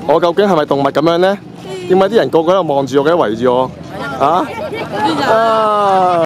我究竟係咪動物咁樣呢？點解啲人個個都望住我，嘅圍住我？啊！